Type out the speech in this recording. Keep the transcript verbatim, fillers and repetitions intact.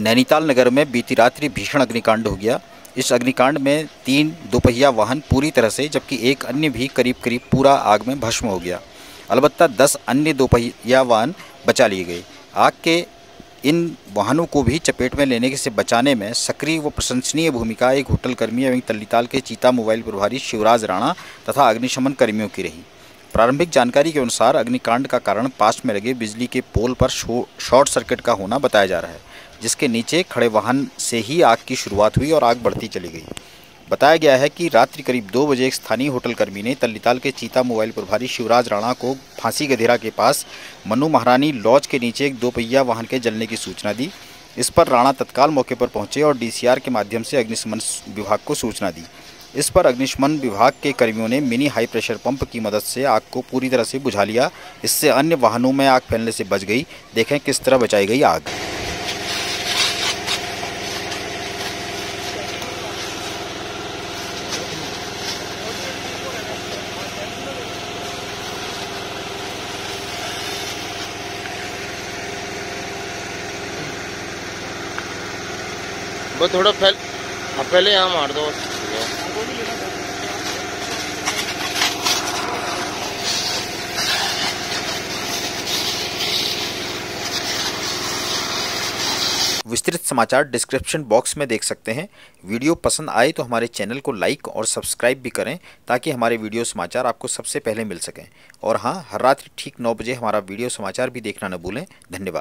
नैनीताल नगर में बीती रात्रि भीषण अग्निकांड हो गया। इस अग्निकांड में तीन दोपहिया वाहन पूरी तरह से, जबकि एक अन्य भी करीब करीब पूरा आग में भस्म हो गया। अलबत्ता दस अन्य दोपहिया वाहन बचा लिए गए। आग के इन वाहनों को भी चपेट में लेने से बचाने में सक्रिय व प्रशंसनीय भूमिका एक होटल कर्मी एवं तल्लीताल के चीता मोबाइल प्रभारी शिवराज राणा तथा अग्निशमन कर्मियों की रही। प्रारंभिक जानकारी के अनुसार अग्निकांड का कारण पास में लगे बिजली के पोल पर शॉर्ट सर्किट का होना बताया जा रहा है, जिसके नीचे खड़े वाहन से ही आग की शुरुआत हुई और आग बढ़ती चली गई। बताया गया है कि रात्रि करीब दो बजे एक स्थानीय होटल कर्मी ने तल्लीताल के चीता मोबाइल प्रभारी शिवराज राणा को फांसी गधेरा के पास मनु महारानी लॉज के नीचे एक दोपहिया वाहन के जलने की सूचना दी। इस पर राणा तत्काल मौके पर पहुंचे और डीसीआर के माध्यम से अग्निशमन विभाग को सूचना दी। इस पर अग्निशमन विभाग के कर्मियों ने मिनी हाई प्रेशर पंप की मदद से आग को पूरी तरह से बुझा लिया। इससे अन्य वाहनों में आग फैलने से बच गई। देखें किस तरह बचाई गई आग। वो थोड़ा फैल पहले यहाँ मार दो। विस्तृत समाचार डिस्क्रिप्शन बॉक्स में देख सकते हैं। वीडियो पसंद आए तो हमारे चैनल को लाइक और सब्सक्राइब भी करें, ताकि हमारे वीडियो समाचार आपको सबसे पहले मिल सकें। और हाँ, हर रात ठीक नौ बजे हमारा वीडियो समाचार भी देखना न भूलें। धन्यवाद।